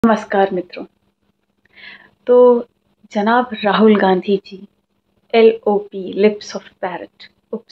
नमस्कार मित्रों। तो जनाब Rahul Gandhi ji LOP lips of parrot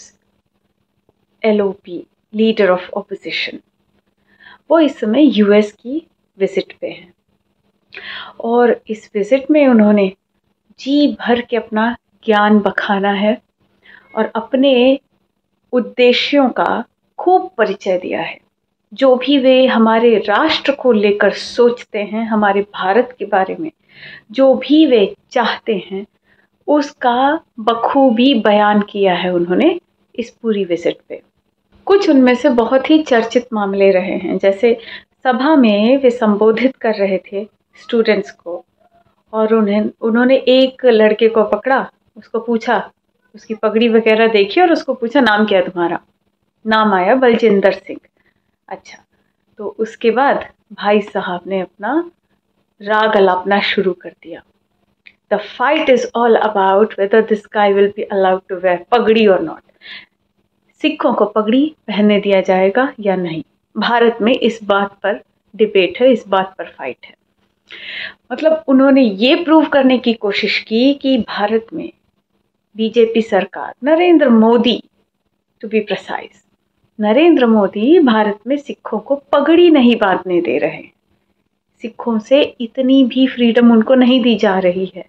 LOP leader of opposition, वो इस समय यूएस की विजिट पे हैं और इस विजिट में उन्होंने जी भर के अपना ज्ञान बखाना है और अपने उद्देश्यों का खूब परिचय दिया है। जो भी वे हमारे राष्ट्र को लेकर सोचते हैं, हमारे भारत के बारे में जो भी वे चाहते हैं, उसका बखूबी बयान किया है उन्होंने इस पूरी विजिट पे। कुछ उनमें से बहुत ही चर्चित मामले रहे हैं, जैसे सभा में वे संबोधित कर रहे थे स्टूडेंट्स को और उन्होंने एक लड़के को पकड़ा, उसको पूछा, उसकी पगड़ी वगैरह देखी और उसको पूछा नाम क्या है तुम्हारा। नाम आया बलजिंदर सिंह। अच्छा, तो उसके बाद भाई साहब ने अपना राग अलापना शुरू कर दिया। The fight is all about whether this guy will be allowed to wear pagdi और नॉट। सिखों को पगड़ी पहनने दिया जाएगा या नहीं। भारत में इस बात पर डिबेट है, इस बात पर फाइट है। मतलब उन्होंने ये प्रूव करने की कोशिश की कि भारत में बीजेपी सरकार, Narendra Modi to be precise, Narendra Modi Bharat में सिखों को पगड़ी नहीं बांधने दे रहे। सिखों से इतनी भी फ्रीडम उनको नहीं दी जा रही है।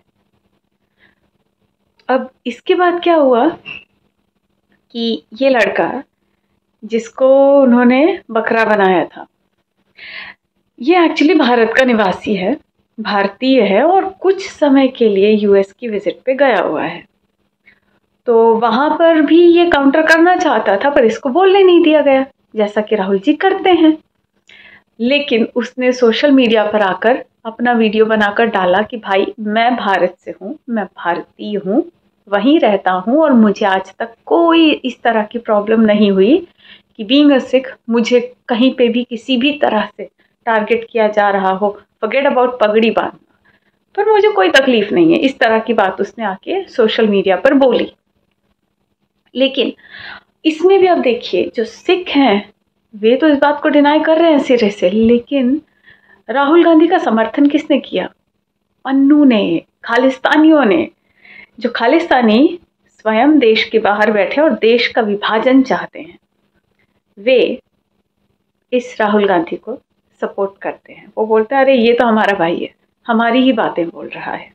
अब इसके बाद क्या हुआ कि ये लड़का जिसको उन्होंने बकरा बनाया था, ये एक्चुअली भारत का निवासी है, भारतीय है और कुछ समय के लिए यूएस की विजिट पे गया हुआ है। तो वहां पर भी ये काउंटर करना चाहता था, पर इसको बोलने नहीं दिया गया, जैसा कि राहुल जी करते हैं। लेकिन उसने सोशल मीडिया पर आकर अपना वीडियो बनाकर डाला कि भाई मैं भारत से हूँ, मैं भारतीय हूँ, वहीं रहता हूँ और मुझे आज तक कोई इस तरह की प्रॉब्लम नहीं हुई कि बीइंग अ सिख मुझे कहीं पे भी किसी भी तरह से टारगेट किया जा रहा हो। फॉरगेट अबाउट पगड़ी बांधना, पर मुझे कोई तकलीफ नहीं है। इस तरह की बात उसने आके सोशल मीडिया पर बोली। लेकिन इसमें भी अब देखिए, जो सिख हैं वे तो इस बात को डिनाई कर रहे हैं सिरे से, लेकिन राहुल गांधी का समर्थन किसने किया? अन्नू ने, खालिस्तानियों ने। जो खालिस्तानी स्वयं देश के बाहर बैठे और देश का विभाजन चाहते हैं, वे इस राहुल गांधी को सपोर्ट करते हैं। वो बोलते हैं अरे ये तो हमारा भाई है, हमारी ही बातें बोल रहा है।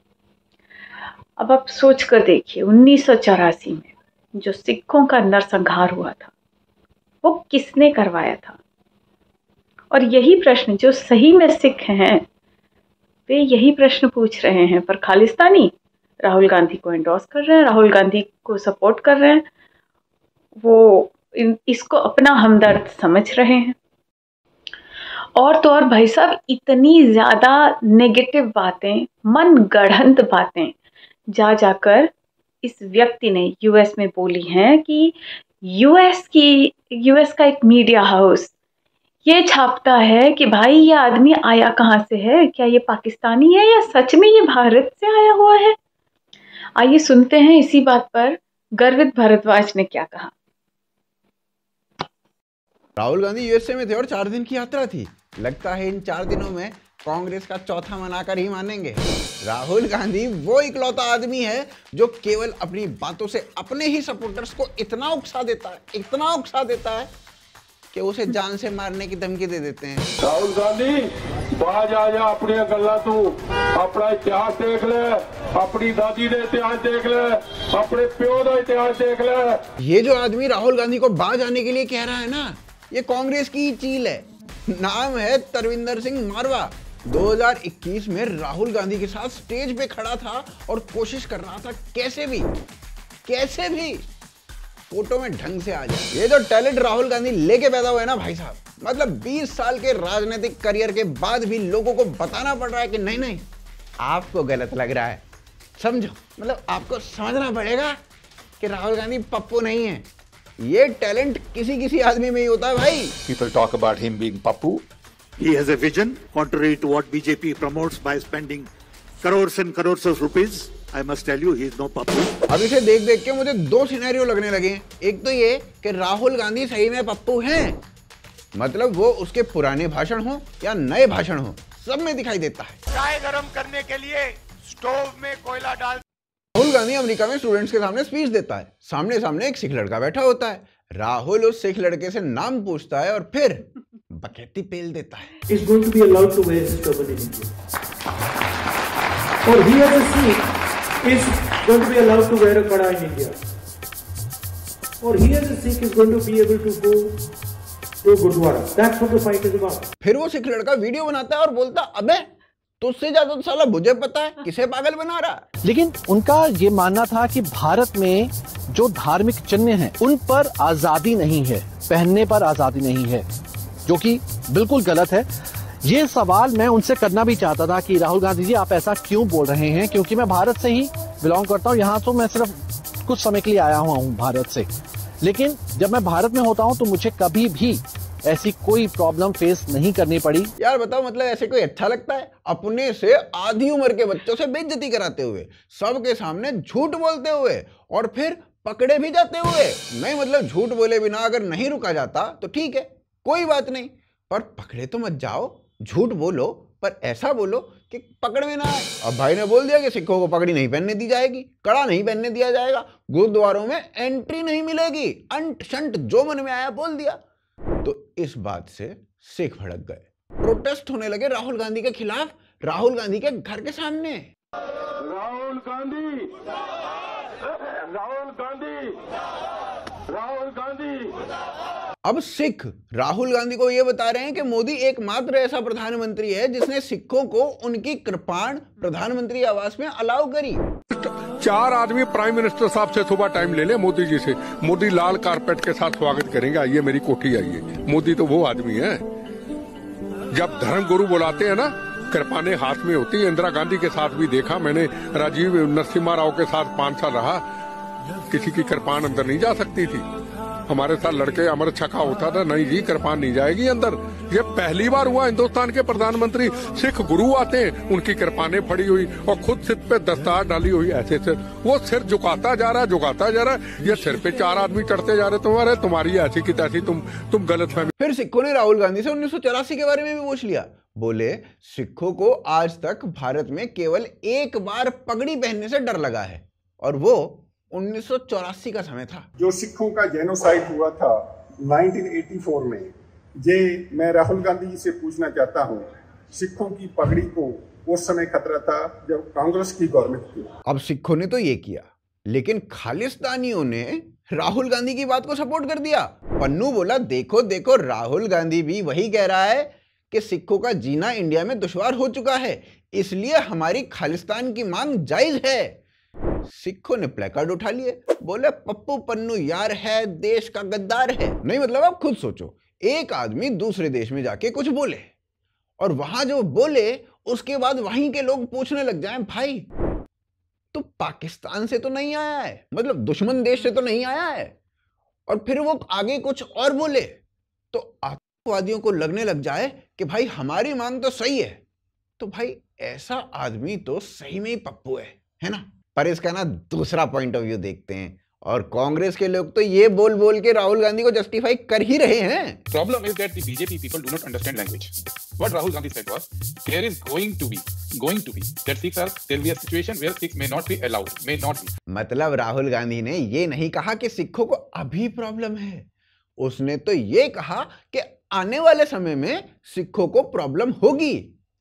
अब आप सोच कर देखिए, 1984 में जो सिखों का नरसंहार हुआ था वो किसने करवाया था? और यही प्रश्न जो सही में सिख हैं वे यही प्रश्न पूछ रहे हैं, पर खालिस्तानी राहुल गांधी को एंडोर्स कर रहे हैं, राहुल गांधी को सपोर्ट कर रहे हैं, वो इसको अपना हमदर्द समझ रहे हैं। और तो और भाई साहब, इतनी ज्यादा नेगेटिव बातें, मन गढ़ंत बातें जा जाकर इस व्यक्ति ने यूएस में बोली हैं कि यूएस का एक मीडिया हाउस ये छापता है कि भाई ये आदमी आया कहां से है, क्या ये पाकिस्तानी है या सच में ये भारत से आया हुआ है। आइए सुनते हैं इसी बात पर गर्वित भारद्वाज ने क्या कहा। राहुल गांधी यूएसए में थे और 4 दिन की यात्रा थी। लगता है इन 4 दिनों में कांग्रेस का चौथा मनाकर ही मानेंगे। राहुल गांधी वो इकलौता आदमी है जो केवल अपनी बातों से अपने ही सपोर्टर्स को इतना उकसा देता है कि उसे जान से मारने की धमकी दे देते हैं। राहुल गांधी बाज आ जा, अपनी गल्ला तू अपना इतिहास देख ले, अपनी दादी का इतिहास देख ले, अपने प्यो का इतिहास देख ले। ये जो आदमी राहुल गांधी को बाज आने के लिए कह रहा है ना, ये कांग्रेस की चील है। नाम है तरविंदर सिंह मारवा। 2021 में राहुल गांधी के साथ स्टेज पे खड़ा था और कोशिश कर रहा था कैसे भी फोटो में ढंग से आ जाए। ये जो टैलेंट राहुल गांधी लेके पैदा हुआ है ना भाई साहब, मतलब 20 साल के राजनीतिक करियर के बाद भी लोगों को बताना पड़ रहा है कि नहीं आपको गलत लग रहा है, समझो। मतलब आपको समझना पड़ेगा कि राहुल गांधी पप्पू नहीं है। ये टैलेंट किसी आदमी में ही होता है भाई। People talk about him being Pappu. He has a vision contrary to what BJP promotes by spending crores and crores of rupees. I must tell you, he is no Pappu. अब इसे देख के मुझे 2 सिनेरियो लगने लगे हैं। एक तो ये कि राहुल गांधी सही में पप्पू हैं, मतलब वो उसके पुराने भाषण हो या नए भाषण हो, सब में दिखाई देता है। चाय गरम करने के लिए स्टोव में कोयला डाल। राहुल गांधी अमेरिका में स्टूडेंट्स के सामने स्पीच देता है। सामने सामने एक सिख लड़का बैठा होता है। राहुल उस सिख लड़के से नाम पूछता है और फिर बकैती पेल देता है। Is going to be allowed to wear his turban in India. Or he as a Sikh is going to be allowed to wear a kada in India. Or he as a Sikh is going to be able to go to Gurdwara. That's what the fight is about. फिर वो सिख लड़का video बनाता है और बोलता, अबे तुझसे ज्यादा तो साला मुझे पता है किसे पागल बना रहा। लेकिन उनका ये मानना था कि भारत में जो धार्मिक चिन्ह हैं उन पर आजादी नहीं है, पहनने पर आजादी नहीं है, जो कि बिल्कुल गलत है। ये सवाल मैं उनसे करना भी चाहता था कि राहुल गांधी जी आप ऐसा क्यों बोल रहे हैं, क्योंकि मैं भारत से ही बिलोंग करता हूँ। यहाँ तो मैं सिर्फ कुछ समय के लिए आया हुआ हूँ भारत से, लेकिन जब मैं भारत में होता हूँ तो मुझे कभी भी ऐसी कोई प्रॉब्लम फेस नहीं करनी पड़ी। यार बताओ, मतलब ऐसे कोई अच्छा लगता है अपने से आधी उम्र के बच्चों से बेइज्जती कराते हुए, सबके सामने झूठ बोलते हुए और फिर पकड़े भी जाते हुए? नहीं मतलब झूठ बोले बिना अगर नहीं रुका जाता तो ठीक है, कोई बात नहीं, पर पकड़े तो मत जाओ। झूठ बोलो पर ऐसा बोलो कि पकड़ में ना आए। अब भाई ने बोल दिया कि सिखों को पगड़ी नहीं पहनने दी जाएगी, कड़ा नहीं पहनने दिया जाएगा, गुरुद्वारों में एंट्री नहीं मिलेगी, अंट शंट जो मन में आया बोल दिया। तो इस बात से सिख भड़क गए, प्रोटेस्ट होने लगे राहुल गांधी के खिलाफ, राहुल गांधी के घर के सामने। राहुल गांधी, राहुल गांधी, राहुल गांधी। अब सिख राहुल गांधी को यह बता रहे हैं कि मोदी एकमात्र ऐसा प्रधानमंत्री है जिसने सिखों को उनकी कृपाण प्रधानमंत्री आवास में अलाउ करी। 4 आदमी प्राइम मिनिस्टर साहब से सुबह टाइम ले ले मोदी जी से, मोदी लाल कारपेट के साथ स्वागत करेंगे, आइए मेरी कोठी आइए। मोदी तो वो आदमी है, जब धर्म गुरु बुलाते हैं ना, कृपाने हाथ में होती है। इंदिरा गांधी के साथ भी देखा मैंने, राजीव नरसिम्हा राव के साथ 5 साल रहा, किसी की कृपान अंदर नहीं जा सकती थी। हमारे साथ लड़के अमर छका होता था, नहीं जी कृपान नहीं जाएगी अंदर। ये पहली बार हुआ हिंदुस्तान के प्रधानमंत्री सिख गुरु आते हैं, उनकी कृपानें फड़ी हुई और खुद सिर पे दस्तार डाली हुई, ऐसे सिर वो सिर झुकाता जा रहा है, झुकाता जा रहा है। ये सिर पे 4 आदमी चढ़ते जा रहे, तुम्हारी ऐसी की तैसी, तुम गलत फहमी। फिर सिखों ने राहुल गांधी से 1984 के बारे में भी पूछ लिया। बोले सिखों को आज तक भारत में केवल एक बार पगड़ी पहनने से डर लगा है और वो 1984 का समय था। जो सिखों का जेनोसाइड हुआ था 1984 में, ये मैं राहुल गांधी जी से पूछना चाहता हूँ। सिखों की पगड़ी को उस समय खतरा था जब कांग्रेस की गवर्नमेंट थी। अब सिखों ने तो ये किया, लेकिन खालिस्तानियों ने राहुल गांधी की बात को सपोर्ट कर दिया। पन्नू बोला देखो देखो, राहुल गांधी भी वही कह रहा है कि सिखों का जीना इंडिया में दुश्वार हो चुका है, इसलिए हमारी खालिस्तान की मांग जायज है। सिखों ने प्लेकार्ड उठा लिए, बोले पप्पू पन्नू यार है, देश का गद्दार है। नहीं मतलब आप खुद सोचो, एक आदमी दूसरे देश में जाके कुछ बोले और वहां जो बोले उसके बाद वहीं के लोग पूछने लग जाएं, भाई तो पाकिस्तान से तो नहीं आया है, मतलब दुश्मन देश से तो नहीं आया है, और फिर वो आगे कुछ और बोले तो आतंकवादियों को लगने लग जाए कि भाई हमारी मांग तो सही है। तो भाई ऐसा आदमी तो सही में ही पप्पू है ना। पर इसका ना दूसरा पॉइंट ऑफ व्यू देखते हैं, और कांग्रेस के लोग तो ये बोल बोल के राहुल गांधी को जस्टिफाई कर ही रहे हैं। Problem is that the BJP people do not understand language. What Rahul Gandhi said was, there is going to be that there will be a situation where Sikhs may not be allowed, may not be. मतलब राहुल गांधी ने ये नहीं कहा कि सिखों को अभी problem है, उसने तो ये कहा कि आने वाले समय में सिखों को प्रॉब्लम होगी।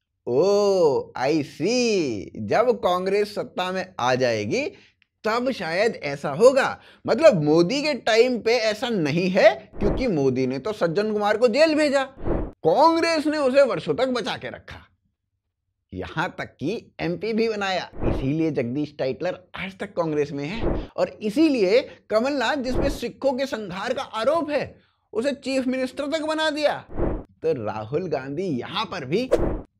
ओ आई सी, जब कांग्रेस सत्ता में आ जाएगी तब शायद ऐसा होगा। मतलब मोदी के टाइम पे ऐसा नहीं है, क्योंकि मोदी ने तो सज्जन कुमार को जेल भेजा, कांग्रेस ने उसे वर्षों तक बचा के रखा, यहां तक कि एमपी भी बनाया। इसीलिए जगदीश टाइटलर आज तक कांग्रेस में है, और इसीलिए कमलनाथ, जिसपे सिखों के संघार का आरोप है, उसे चीफ मिनिस्टर तक बना दिया। तो राहुल गांधी यहां पर भी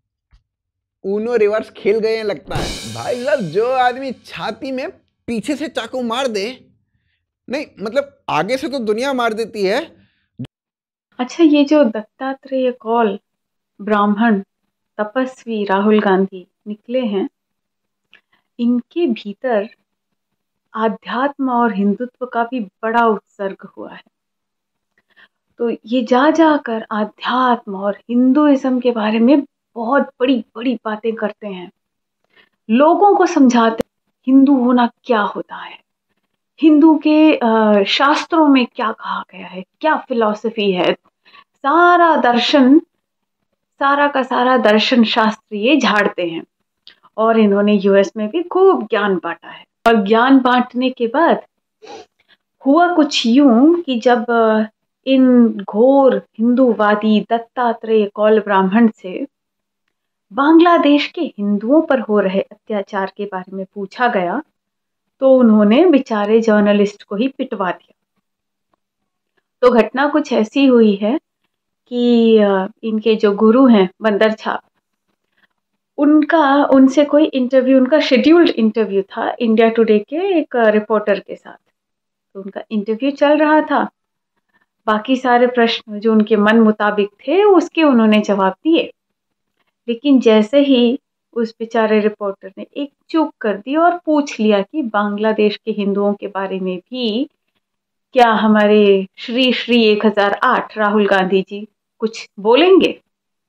ऊनो रिवर्स खेल गए हैं लगता है। भाई साहब, जो आदमी छाती में पीछे से चाकू मार दे, नहीं मतलब आगे से तो दुनिया मार देती है। अच्छा, ये जो दत्तात्रेय कौल ब्राह्मण तपस्वी राहुल गांधी निकले हैं, इनके भीतर आध्यात्म और हिंदुत्व का भी बड़ा उत्सर्ग हुआ है। तो ये जा जाकर आध्यात्म और हिंदुइज्म के बारे में बहुत बड़ी बड़ी बातें करते हैं, लोगों को समझाते हैं हिंदू होना क्या होता है, हिंदू के शास्त्रों में क्या कहा गया है, क्या फिलॉसफी है, सारा दर्शन, सारा का सारा दर्शन शास्त्र ये झाड़ते हैं। और इन्होंने यूएस में भी खूब ज्ञान बांटा है। और ज्ञान बांटने के बाद हुआ कुछ यूं कि जब इन घोर हिंदूवादी दत्तात्रेय कौल ब्राह्मण से बांग्लादेश के हिंदुओं पर हो रहे अत्याचार के बारे में पूछा गया, तो उन्होंने बेचारे जर्नलिस्ट को ही पिटवा दिया। तो घटना कुछ ऐसी हुई है कि इनके जो गुरु हैं बंदर छाप, उनसे कोई इंटरव्यू, उनका शेड्यूल्ड इंटरव्यू था इंडिया टुडे के एक रिपोर्टर के साथ। तो उनका इंटरव्यू चल रहा था, बाकी सारे प्रश्न जो उनके मन मुताबिक थे उसके उन्होंने जवाब दिए, लेकिन जैसे ही उस बेचारे रिपोर्टर ने एक चूक कर दी और पूछ लिया कि बांग्लादेश के हिंदुओं के बारे में भी क्या हमारे श्री श्री 1008 राहुल गांधी जी कुछ बोलेंगे,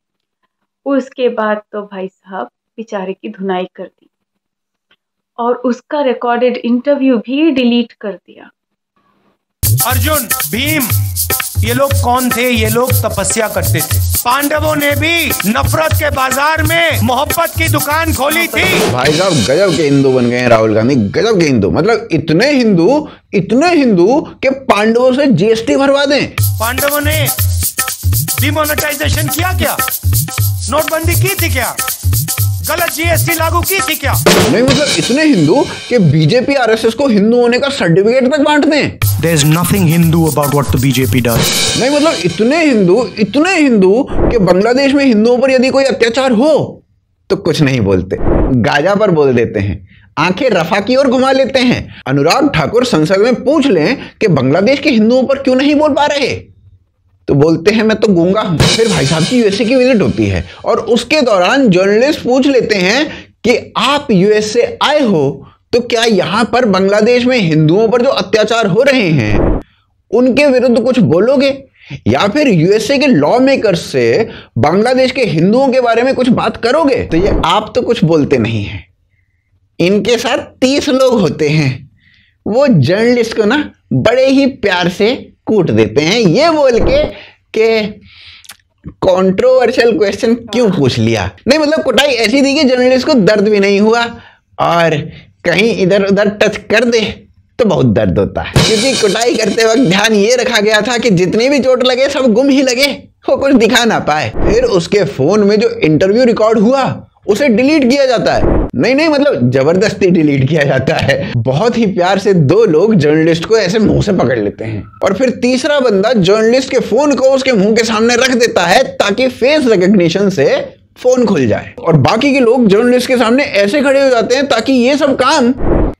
उसके बाद तो भाई साहब बेचारे की धुनाई कर दी और उसका रिकॉर्डेड इंटरव्यू भी डिलीट कर दिया। अर्जुन, भीम, ये लोग कौन थे? ये लोग तपस्या करते थे। पांडवों ने भी नफरत के बाजार में मोहब्बत की दुकान खोली थी। भाई साहब गजब के हिंदू बन गए हैं राहुल गांधी, गजब के हिंदू। मतलब इतने हिंदू के पांडवों से जीएसटी भरवा दें। पांडवों ने डिमोनेटाइजेशन किया क्या? नोटबंदी की थी क्या? गलत जीएसटी लागू की थी क्या? नहीं, मतलब इतने हिंदू कि बीजेपी आरएसएस को हिंदू होने का सर्टिफिकेट तक बांटते हैं। There is nothing Hindu about what the BJP does. नहीं, मतलब इतने हिंदू कि बांग्लादेश में हिंदुओं पर यदि कोई अत्याचार हो तो कुछ नहीं बोलते, गाजा पर बोल देते हैं, आंखें रफा की ओर घुमा लेते हैं। अनुराग ठाकुर संसद में पूछ लें कि बांग्लादेश के हिंदुओं पर क्यों नहीं बोल पा रहे, तो बोलते हैं मैं तो गूंगा हूं। फिर भाई साहब की यूएसए की विजिट होती है और उसके दौरान जर्नलिस्ट पूछ लेते हैं कि आप यूएसए आए हो तो क्या यहां पर बांग्लादेश में हिंदुओं पर जो अत्याचार हो रहे हैं उनके विरुद्ध कुछ बोलोगे, या फिर यूएसए के लॉ मेकर्स से बांग्लादेश के हिंदुओं के बारे में कुछ बात करोगे? तो ये आप तो कुछ बोलते नहीं हैं। इनके साथ 30 लोग होते हैं, वो जर्नलिस्ट को ना बड़े ही प्यार से कूट देते हैं, ये बोल के कंट्रोवर्शियल क्वेश्चन क्यों पूछ लिया। नहीं, मतलब कुटाई ऐसी थी कि जर्नलिस्ट को दर्द भी नहीं हुआ, और कहीं इधर उधर टच कर दे तो बहुत दर्द होता है, क्योंकि कुटाई करते वक्त ध्यान ये रखा गया था कि जितनी भी चोट लगे सब गुम ही लगे, वो कुछ दिखा ना पाए। फिर उसके फोन में जो इंटरव्यू रिकॉर्ड हुआ उसे डिलीट किया जाता है। नहीं, मतलब जबरदस्ती डिलीट किया जाता है। बहुत ही प्यार से 2 लोग जर्नलिस्ट को ऐसे मुंह से पकड़ लेते हैं और फिर तीसरा बंदा जर्नलिस्ट के फोन को उसके मुंह के सामने रख देता है ताकि फेस रिकॉग्निशन से फोन खुल जाए, और बाकी के लोग जर्नलिस्ट के सामने ऐसे खड़े हो जाते हैं ताकि ये सब काम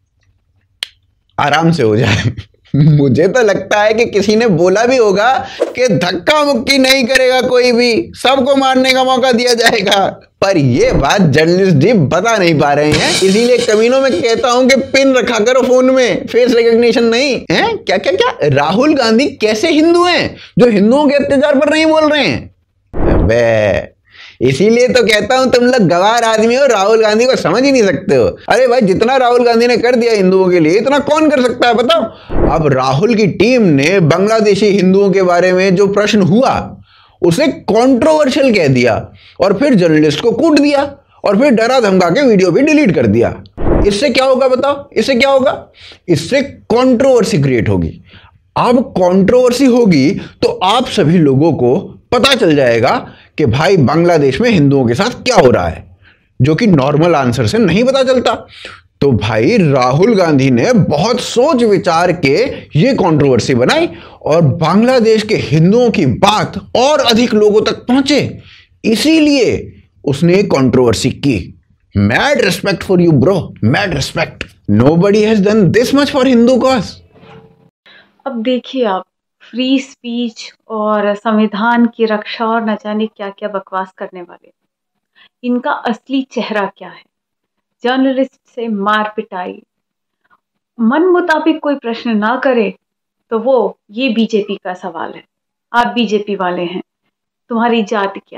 आराम से हो जाए। मुझे तो लगता है कि किसी ने बोला भी होगा कि धक्का मुक्की नहीं करेगा कोई भी, सबको मारने का मौका दिया जाएगा, पर ये बात जर्नलिस्ट जी बता नहीं पा रहे हैं। इसीलिए कमीनों में कहता हूं कि पिन रखा करो फोन में, फेस रिकॉग्निशन नहीं है। क्या राहुल गांधी कैसे हिंदू हैं जो हिंदुओं के अत्याचार पर नहीं बोल रहे हैं? अबे इसीलिए तो कहता हूं तुम लोग गवार आदमी हो, राहुल गांधी को समझ ही नहीं सकते हो। अरे भाई, जितना राहुल गांधी ने कर दिया हिंदुओं के लिए, इतना कौन कर सकता है बताओ। अब राहुल की टीम ने बांग्लादेशी हिंदुओं के बारे में जो प्रश्न हुआ उसे कंट्रोवर्शियल कह दिया और फिर जर्नलिस्ट को कूट दिया और फिर डरा धमका के वीडियो भी डिलीट कर दिया। इससे क्या होगा बताओ? इससे क्या होगा? इससे कंट्रोवर्सी क्रिएट होगी। अब कंट्रोवर्सी होगी तो आप सभी लोगों को पता चल जाएगा कि भाई बांग्लादेश में हिंदुओं के साथ क्या हो रहा है, जो कि नॉर्मल आंसर से नहीं पता चलता। तो भाई राहुल गांधी ने बहुत सोच विचार के ये कंट्रोवर्सी बनाई और बांग्लादेश के हिंदुओं की बात और अधिक लोगों तक पहुंचे, इसीलिए उसने कंट्रोवर्सी की। Mad respect for you bro, mad respect. Nobody has done this much for Hindu cause. अब देखिए आप, फ्री स्पीच और संविधान की रक्षा और न जाने क्या क्या बकवास करने वाले, इनका असली चेहरा क्या है? जर्नलिस्ट से मार पिटाई, मन मुताबिक कोई प्रश्न ना करे तो ये बीजेपी का सवाल है, आप बीजेपी वाले हैं, तुम्हारी जात क्या है,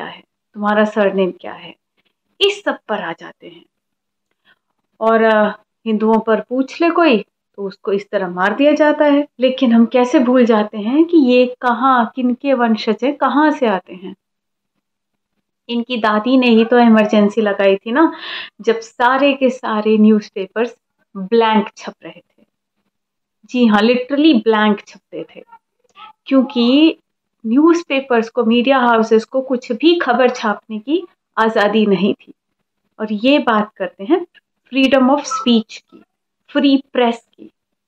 तुम्हारा सरनेम क्या है, इस सब पर आ जाते हैं। और हिंदुओं पर पूछ ले कोई तो उसको इस तरह मार दिया जाता है। लेकिन हम कैसे भूल जाते हैं कि ये कहाँ, किनके वंशज हैं, कहाँ से आते हैं। इनकी दादी ने ही तो इमरजेंसी लगाई थी ना, जब सारे के सारे न्यूज़पेपर्स ब्लैंक छप रहे थे। जी हाँ, लिटरली ब्लैंक छपते थे, क्योंकि न्यूज़पेपर्स को, मीडिया हाउसेस को कुछ भी खबर छापने की आज़ादी नहीं थी। और ये बात करते हैं फ्रीडम ऑफ स्पीच की, फ्री प्रेस की।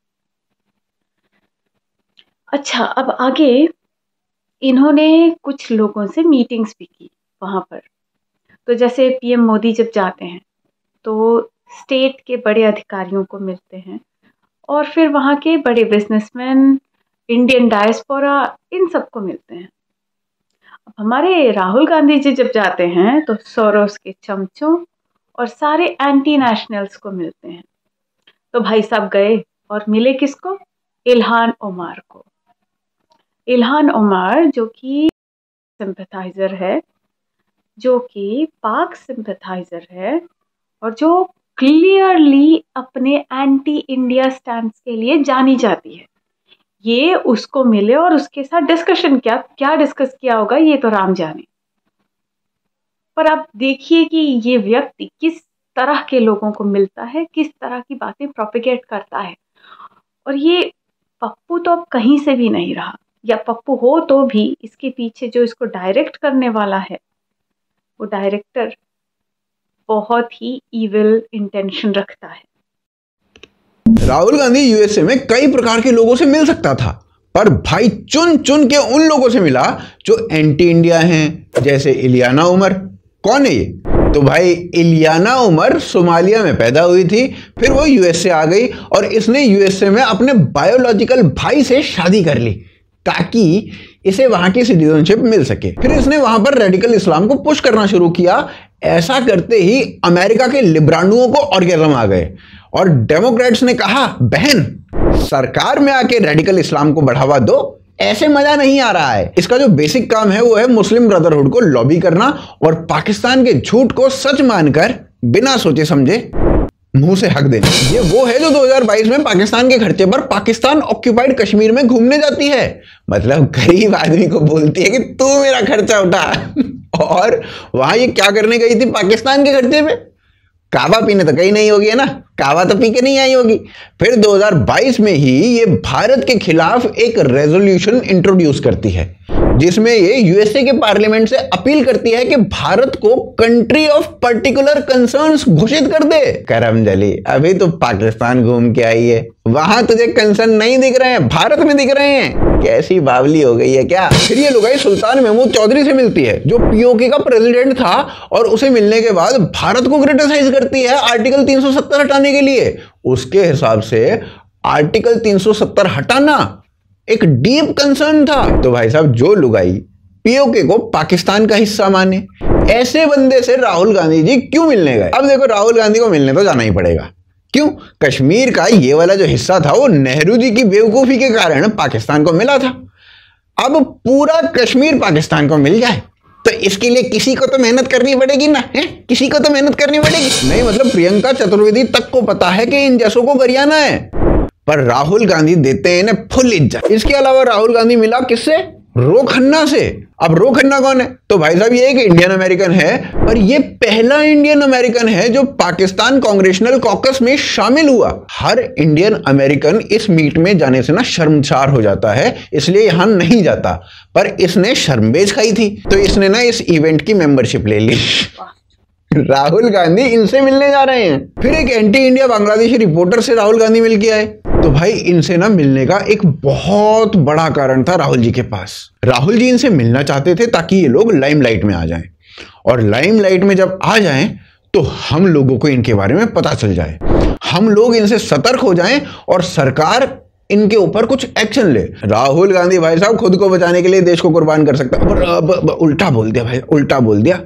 अच्छा, अब आगे इन्होंने कुछ लोगों से मीटिंग्स भी की वहाँ पर। तो जैसे पीएम मोदी जब जाते हैं तो स्टेट के बड़े अधिकारियों को मिलते हैं, और फिर वहाँ के बड़े बिजनेसमैन, इंडियन डायस्पोरा, इन सबको मिलते हैं। अब हमारे राहुल गांधी जी जब जाते हैं तो सोरोस के चमचों और सारे एंटी नेशनल्स को मिलते हैं। तो भाई साहब गए और मिले किसको? इल्हान ओमार को। इल्हान ओमार जो कि सिंपैथाइजर है, जो कि पाक सिंपैथाइजर है, और जो क्लियरली अपने एंटी इंडिया स्टैंड के लिए जानी जाती है। ये उसको मिले और उसके साथ डिस्कशन क्या डिस्कस किया होगा ये तो राम जाने। पर आप देखिए कि ये व्यक्ति किस तरह के लोगों को मिलता है, किस तरह की बातें प्रोपेगेट करता है। और ये पप्पू तो अब कहीं से भी नहीं रहा, या पप्पू हो तो भी इसके पीछे जो इसको डायरेक्ट करने वाला है, वो डायरेक्टर बहुत ही इविल इंटेंशन रखता है। राहुल गांधी यूएसए में कई प्रकार के लोगों से मिल सकता था, पर भाई चुन चुन के उन लोगों से मिला जो एंटी इंडिया हैं, जैसे इलियाना उमर। कौन है ये? तो भाई इलियाना उमर सोमालिया में पैदा हुई थी, फिर वो यूएसए आ गई और इसने यूएसए में अपने बायोलॉजिकल भाई से शादी कर ली ताकि इसे वहां की सिटीजनशिप मिल सके। फिर इसने वहां पर रेडिकल इस्लाम को पुश करना शुरू किया। ऐसा करते ही अमेरिका के लिब्रांडुओं को ऑर्गेजम आ गए और डेमोक्रेट्स ने कहा, बहन सरकार में आके रेडिकल इस्लाम को बढ़ावा दो, ऐसे मजा नहीं आ रहा है। इसका जो बेसिक काम है वो है मुस्लिम ब्रदरहुड को लॉबी करना और पाकिस्तान के झूठ को सच मानकर बिना सोचे समझे मुंह से हक देना। ये वो है जो 2022 में पाकिस्तान के खर्चे पर पाकिस्तान ऑक्यूपाइड कश्मीर में घूमने जाती है। मतलब गरीब आदमी को बोलती है कि तू मेरा खर्चा उठा और वहां ये क्या करने गई थी पाकिस्तान के खर्चे पे? कावा पीने तो कहीं नहीं होगी, है ना, कावा तो पी के नहीं आई होगी। फिर 2022 में ही ये भारत के खिलाफ एक रेजोल्यूशन इंट्रोड्यूस करती है जिसमें ये यूएसए के पार्लियामेंट से अपील करती है कि भारत को कंट्री ऑफ पर्टिकुलर कंसर्न्स घोषित कर दे। करमजली, अभी तो पाकिस्तान घूम के आई है, वहां तुझे कंसर्न नहीं दिख रहे हैं, भारत में दिख रहे हैं। कैसी बावली हो गई है क्या? फिर ये लुगाई सुल्तान महमूद चौधरी से मिलती है जो पीओके का प्रेसिडेंट था, और उसे मिलने के बाद भारत को क्रिटिसाइज करती है आर्टिकल 370 हटाने के लिए। उसके हिसाब से आर्टिकल 370 हटाना एक डीप कंसर्न था। तो भाई साहब, जो लुगाई पीओके को पाकिस्तान का हिस्सा माने, ऐसे बंदे से राहुल गांधी जी क्यों मिलने गए? अब देखो, राहुल गांधी को मिलने तो जाना ही पड़ेगा। क्यों? कश्मीर का ये वाला जो हिस्सा था वो नेहरू जी की बेवकूफी के कारण पाकिस्तान को मिला था। अब पूरा कश्मीर पाकिस्तान को मिल जाए तो इसके लिए किसी को तो मेहनत करनी पड़ेगी ना, है? किसी को तो मेहनत करनी पड़ेगी। नहीं मतलब प्रियंका चतुर्वेदी तक को पता है कि इन जैसों को गरियाना है, पर राहुल गांधी देते हैं इन्हें फुल इज्जत। इसके अलावा राहुल गांधी मिला किससे? रो खन्ना से। अब रो खन्ना कौन है? तो भाई साहब ये एक इंडियन अमेरिकन है, पर ये पहला इंडियन अमेरिकन है जो पाकिस्तान कांग्रेशनल कॉकस में शामिल हुआ। हर इंडियन अमेरिकन इस मीट में जाने से ना शर्मसार हो जाता है, इसलिए यहां नहीं जाता, पर इसने शर्मबेज खाई थी तो इसने ना इस इवेंट की मेंबरशिप ले ली। राहुल गांधी इनसे मिलने जा रहे हैं। फिर एक एंटी इंडिया बांग्लादेशी रिपोर्टर से राहुल गांधी मिल के आए। तो भाई इनसे ना मिलने का एक बहुत बड़ा कारण था राहुल जी के पास। राहुल जी इनसे मिलना चाहते थे ताकि ये लोग लाइमलाइट में आ जाएं, और लाइमलाइट में जब आ जाएं तो हम लोगों को इनके बारे में पता चल जाए, हम लोग इनसे सतर्क हो जाएं और सरकार इनके ऊपर कुछ एक्शन ले। राहुल गांधी भाई साहब खुद को बचाने के लिए देश को कुर्बान कर सकता है। उल्टा बोल दिया भाई, उल्टा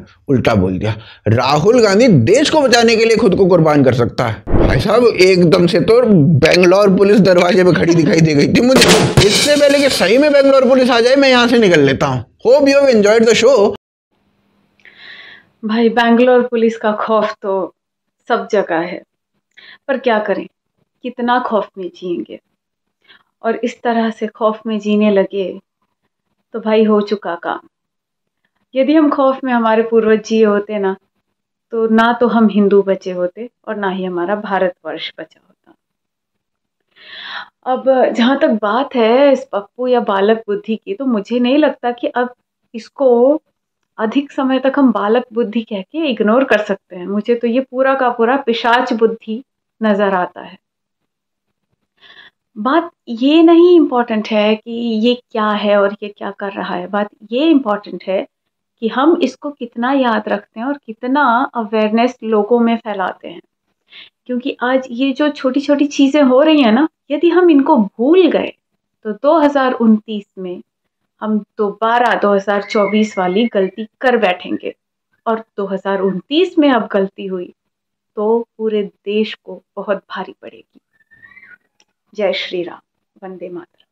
बोल दिया। राहुल गांधी देश को बचाने के लिए खुद को कुर्बान कर सकता है। भाई साहब एकदम से तो बेंगलोर पुलिस दरवाजे पे खड़ी दिखाई दे गई थी मुझे। इससे पहले कि सही में बेंगलोर पुलिस आ जाए मैं यहां से निकल लेता हूं। Hope you have enjoyed the show. भाई बैंगलोर पुलिस का खौफ तो सब जगह है, पर क्या करें, कितना खौफ में जिएंगे। और इस तरह से खौफ में जीने लगे तो भाई हो चुका काम। यदि हम खौफ में हमारे पूर्वज जिए होते ना तो हम हिंदू बचे होते और ना ही हमारा भारतवर्ष बचा होता। अब जहां तक बात है इस पप्पू या बालक बुद्धि की, तो मुझे नहीं लगता कि अब इसको अधिक समय तक हम बालक बुद्धि कह के इग्नोर कर सकते हैं। मुझे तो ये पूरा का पूरा पिशाच बुद्धि नजर आता है। बात ये नहीं इम्पोर्टेंट है कि ये क्या है और ये क्या कर रहा है, बात ये इम्पोर्टेंट है कि हम इसको कितना याद रखते हैं और कितना अवेयरनेस लोगों में फैलाते हैं। क्योंकि आज ये जो छोटी छोटी चीजें हो रही हैं ना, यदि हम इनको भूल गए तो 2029 में हम दोबारा 2024 वाली गलती कर बैठेंगे। और 2029 में अब गलती हुई तो पूरे देश को बहुत भारी पड़ेगी। जय श्री राम, वंदे मातरम।